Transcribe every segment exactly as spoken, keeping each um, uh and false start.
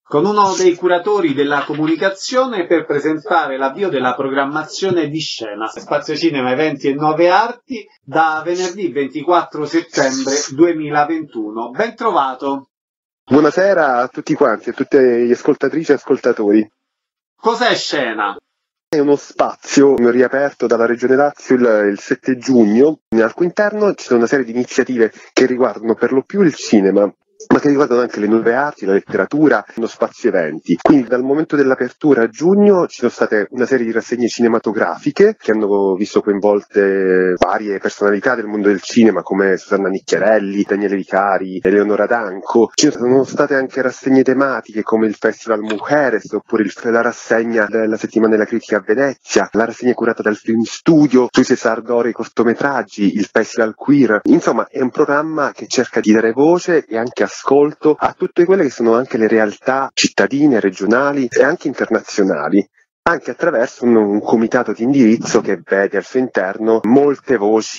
con uno dei curatori della comunicazione per presentare l'avvio della programmazione di Scena, Spazio Cinema, Eventi e Nuove Arti, da venerdì ventiquattro settembre duemilaventuno. Ben trovato! Buonasera a tutti quanti, a tutte gli ascoltatrici e ascoltatori. Cos'è Scena? È uno spazio riaperto dalla Regione Lazio il, il sette giugno, al cui interno ci sono una serie di iniziative che riguardano per lo più il cinema, ma che riguardano anche le nuove arti, la letteratura, uno spazio eventi. Quindi dal momento dell'apertura a giugno ci sono state una serie di rassegne cinematografiche che hanno visto coinvolte varie personalità del mondo del cinema come Susanna Nicchiarelli, Daniele Vicari, Eleonora Danco. Ci sono state anche rassegne tematiche come il Festival Mujeres oppure il, la rassegna della settimana della critica a Venezia, la rassegna curata dal Film Studio sui César d'Oro e i cortometraggi, il Festival Queer. Insomma, è un programma che cerca di dare voce e anche ascolto a tutte quelle che sono anche le realtà cittadine, regionali e anche internazionali, anche attraverso un, un comitato di indirizzo che vede al suo interno molte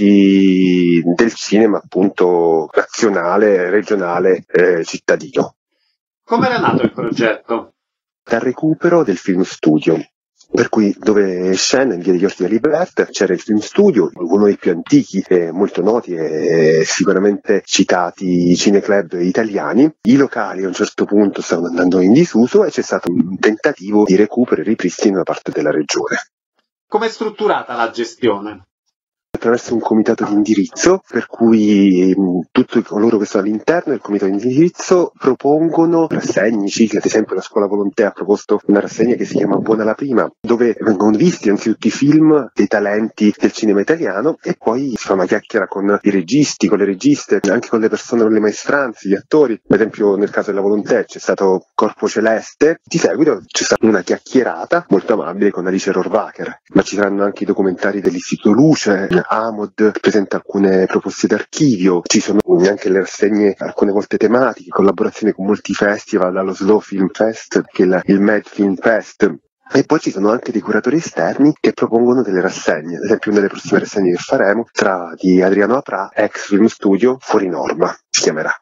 voci del cinema appunto nazionale, regionale, eh, cittadino. Come era nato il progetto? Dal recupero del Film Studio. Per cui dove Scena, in via degli Orti di Liberta, c'era il Film Studio, uno dei più antichi e molto noti e sicuramente citati cineclub italiani. I locali a un certo punto stavano andando in disuso e c'è stato un tentativo di recupero e ripristino da parte della regione. Come è strutturata la gestione? Attraverso un comitato di indirizzo, per cui mh, tutti coloro che sono all'interno del comitato di indirizzo propongono rassegne, cicli. Ad esempio la Scuola Volontà ha proposto una rassegna che si chiama Buona la Prima, dove vengono visti anzitutto i film dei talenti del cinema italiano e poi si fa una chiacchiera con i registi, con le registe, anche con le persone, con le maestranze, gli attori. Ad esempio nel caso della Volontà c'è stato Corpo Celeste, di seguito c'è stata una chiacchierata molto amabile con Alice Rohrwacher, ma ci saranno anche i documentari dell'Istituto Luce. Amod presenta alcune proposte d'archivio, ci sono anche le rassegne alcune volte tematiche, collaborazioni con molti festival, dallo Slow Film Fest che è il, il Mad Film Fest. E poi ci sono anche dei curatori esterni che propongono delle rassegne, ad esempio una delle prossime rassegne che faremo sarà di Adriano Apra, ex Film Studio Fuori Norma, si chiamerà.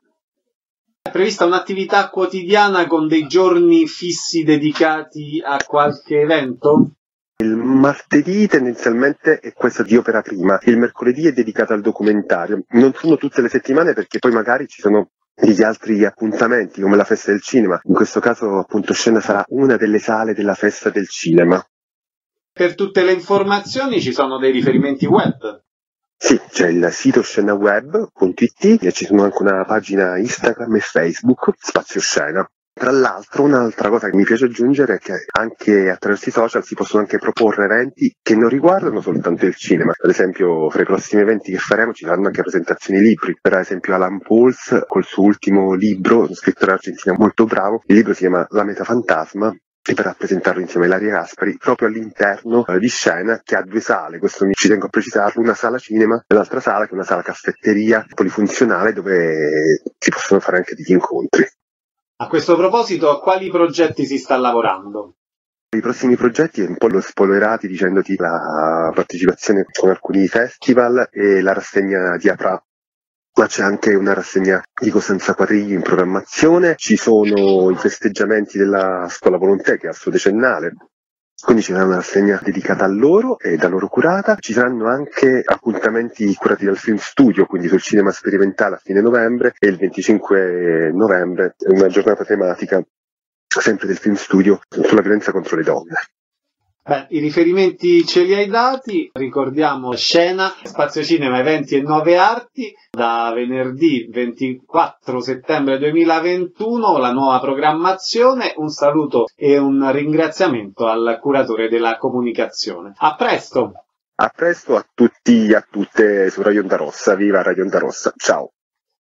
È prevista un'attività quotidiana con dei giorni fissi dedicati a qualche evento? Il martedì tendenzialmente è questa di Opera Prima, il mercoledì è dedicato al documentario. Non sono tutte le settimane perché poi magari ci sono degli altri appuntamenti come la festa del cinema. In questo caso appunto Scena sarà una delle sale della festa del cinema. Per tutte le informazioni ci sono dei riferimenti web? Sì, c'è il sito scenaweb punto it e ci sono anche una pagina Instagram e Facebook, Spazio Scena. Tra l'altro un'altra cosa che mi piace aggiungere è che anche attraverso i social si possono anche proporre eventi che non riguardano soltanto il cinema. Ad esempio fra i prossimi eventi che faremo ci saranno anche presentazioni di libri, per esempio Alan Pauls col suo ultimo libro, uno scrittore argentino molto bravo, il libro si chiama La Metafantasma e per rappresentarlo insieme a Ilaria Gaspari proprio all'interno eh, di Scena, che ha due sale, questo mi ci tengo a precisarlo, una sala cinema e l'altra sala che è una sala caffetteria polifunzionale dove si possono fare anche degli incontri. A questo proposito, a quali progetti si sta lavorando? I prossimi progetti un po' l'ho spoilerati dicendoti la partecipazione con alcuni festival e la rassegna di Apra, ma c'è anche una rassegna di Costanza Quadriglio in programmazione, ci sono i festeggiamenti della Scuola Volontà che è al suo decennale. Quindi ci sarà una rassegna dedicata a loro e da loro curata, ci saranno anche appuntamenti curati dal Film Studio, quindi sul cinema sperimentale a fine novembre e il venticinque novembre una giornata tematica sempre del Film Studio sulla violenza contro le donne. Beh, i riferimenti ce li hai dati, ricordiamo Scena, Spazio Cinema, Eventi e Nuove Arti, da venerdì ventiquattro settembre duemilaventuno, la nuova programmazione, un saluto e un ringraziamento al curatore della comunicazione. A presto! A presto a tutti e a tutte su Radio Onda Rossa, viva Radio Onda Rossa, ciao!